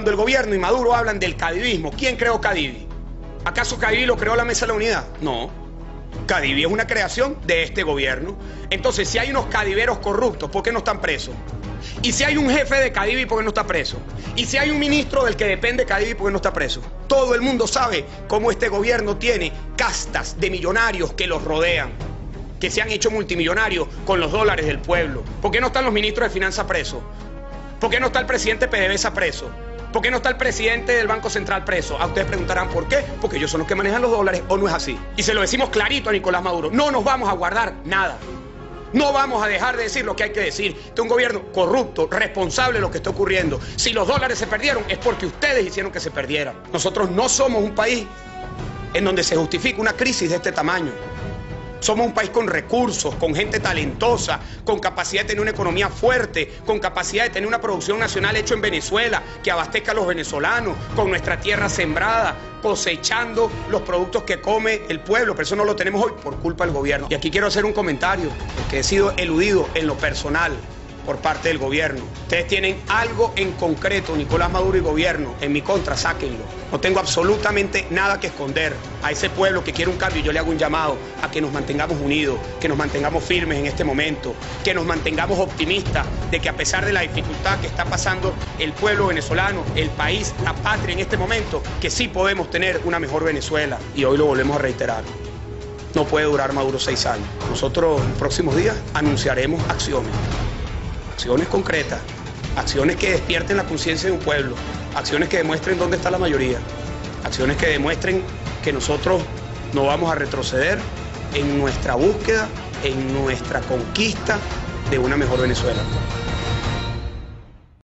Cuando el gobierno y Maduro hablan del cadivismo, ¿quién creó Cadivi? ¿Acaso Cadivi lo creó la Mesa de la Unidad? No. Cadivi es una creación de este gobierno. Entonces, si hay unos cadiveros corruptos, ¿por qué no están presos? Y si hay un jefe de Cadivi, ¿por qué no está preso? Y si hay un ministro del que depende Cadivi, ¿por qué no está preso? Todo el mundo sabe cómo este gobierno tiene castas de millonarios que los rodean, que se han hecho multimillonarios con los dólares del pueblo. ¿Por qué no están los ministros de Finanzas presos? ¿Por qué no está el presidente de PDVSA preso? ¿Por qué no está el presidente del Banco Central preso? A ustedes preguntarán por qué. Porque ellos son los que manejan los dólares, ¿o no es así? Y se lo decimos clarito a Nicolás Maduro. No nos vamos a guardar nada. No vamos a dejar de decir lo que hay que decir. Este es un gobierno corrupto, responsable de lo que está ocurriendo. Si los dólares se perdieron, es porque ustedes hicieron que se perdieran. Nosotros no somos un país en donde se justifica una crisis de este tamaño. Somos un país con recursos, con gente talentosa, con capacidad de tener una economía fuerte, con capacidad de tener una producción nacional hecha en Venezuela, que abastezca a los venezolanos, con nuestra tierra sembrada, cosechando los productos que come el pueblo. Pero eso no lo tenemos hoy por culpa del gobierno. Y aquí quiero hacer un comentario, porque he sido eludido en lo personal por parte del gobierno. Ustedes tienen algo en concreto, Nicolás Maduro y gobierno, en mi contra, sáquenlo. No tengo absolutamente nada que esconder. A ese pueblo que quiere un cambio, yo le hago un llamado a que nos mantengamos unidos, que nos mantengamos firmes en este momento, que nos mantengamos optimistas de que a pesar de la dificultad que está pasando el pueblo venezolano, el país, la patria en este momento, que sí podemos tener una mejor Venezuela. Y hoy lo volvemos a reiterar. No puede durar Maduro 6 años. Nosotros en los próximos días anunciaremos acciones concretas, acciones que despierten la conciencia de un pueblo, acciones que demuestren dónde está la mayoría, acciones que demuestren que nosotros no vamos a retroceder en nuestra búsqueda, en nuestra conquista de una mejor Venezuela.